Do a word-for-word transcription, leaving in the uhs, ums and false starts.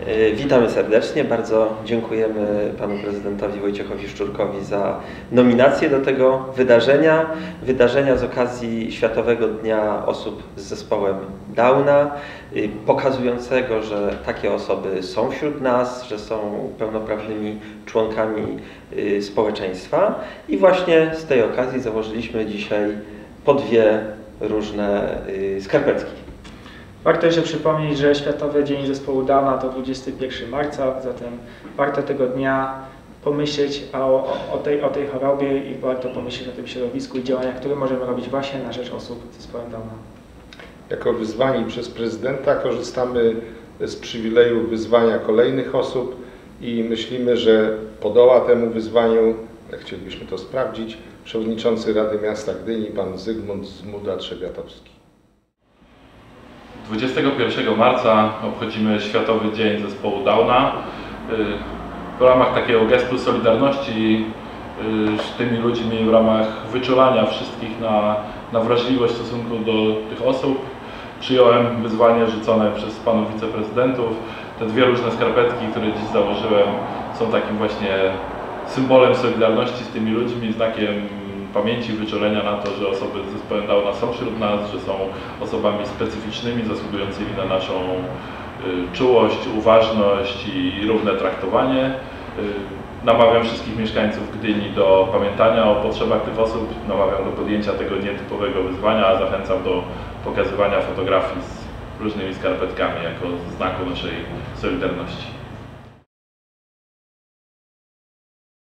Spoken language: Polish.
Witamy serdecznie, bardzo dziękujemy panu prezydentowi Wojciechowi Szczurkowi za nominację do tego wydarzenia. Wydarzenia z okazji Światowego Dnia Osób z Zespołem Downa, pokazującego, że takie osoby są wśród nas, że są pełnoprawnymi członkami społeczeństwa. I właśnie z tej okazji założyliśmy dzisiaj po dwie różne skarpetki. Warto jeszcze przypomnieć, że Światowy Dzień Zespołu Downa to dwudziestego pierwszego marca, zatem warto tego dnia pomyśleć o, o, tej, o tej chorobie i warto pomyśleć o tym środowisku i działaniach, które możemy robić właśnie na rzecz osób z zespołem Downa. Jako wyzwani przez prezydenta korzystamy z przywileju wyzwania kolejnych osób i myślimy, że podoła temu wyzwaniu, jak chcielibyśmy to sprawdzić, przewodniczący Rady Miasta Gdyni, pan Zygmunt Zmuda-Trzebiatowski. dwudziestego pierwszego marca obchodzimy Światowy Dzień Zespołu Downa. W ramach takiego gestu solidarności z tymi ludźmi, w ramach wyczulania wszystkich na, na wrażliwość w stosunku do tych osób, przyjąłem wyzwanie rzucone przez panów wiceprezydentów. Te dwie różne skarpetki, które dziś założyłem, są takim właśnie symbolem solidarności z tymi ludźmi, znakiem pamięci, wyczulenia na to, że osoby z zespołem Downa są wśród nas, że są osobami specyficznymi, zasługującymi na naszą y, czułość, uważność i równe traktowanie. Y, namawiam wszystkich mieszkańców Gdyni do pamiętania o potrzebach tych osób, namawiam do podjęcia tego nietypowego wyzwania, a zachęcam do pokazywania fotografii z różnymi skarpetkami jako znaku naszej solidarności.